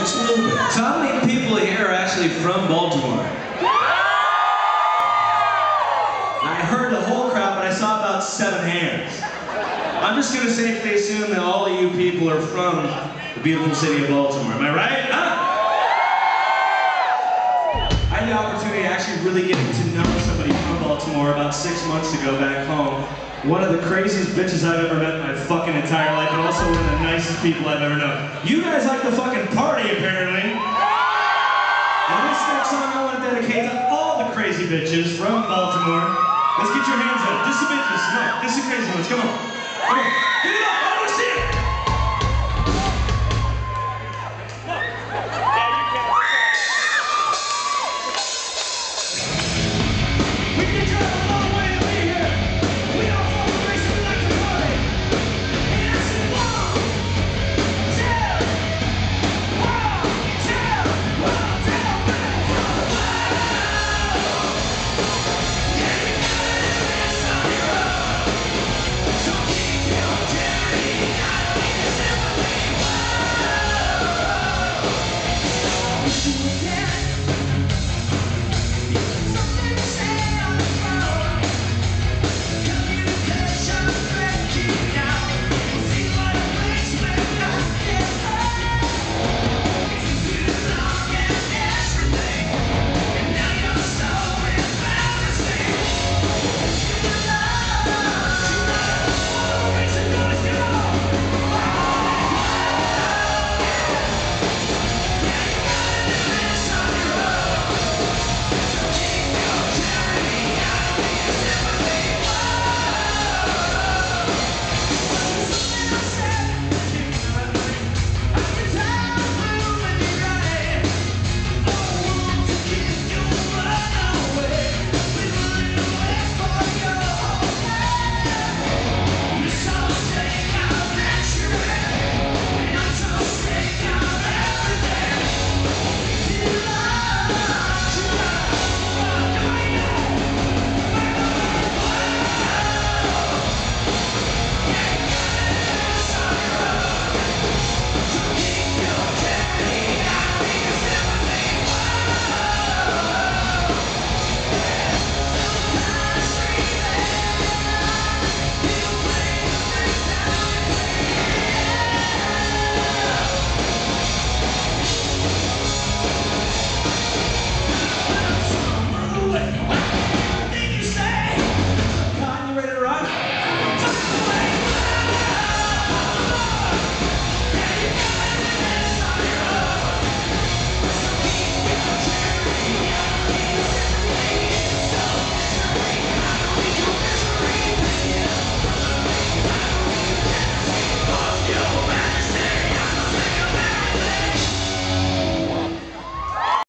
Just a little bit. So how many people here are actually from Baltimore? I heard the whole crowd, but I saw about 7 hands. I'm just gonna safely assume that all of you people are from the beautiful city of Baltimore. Am I right? Huh? I had the opportunity to actually really get to know somebody from Baltimore about 6 months ago back home. One of the craziest bitches I've ever met in my fucking entire life, but also one of the nicest people I've ever known. You guys like to fucking party, apparently. And this next song I want to dedicate to all the crazy bitches from Baltimore. Let's get your hands up. Just the bitches. No, just the crazy ones. Come on. Come on. Give it up.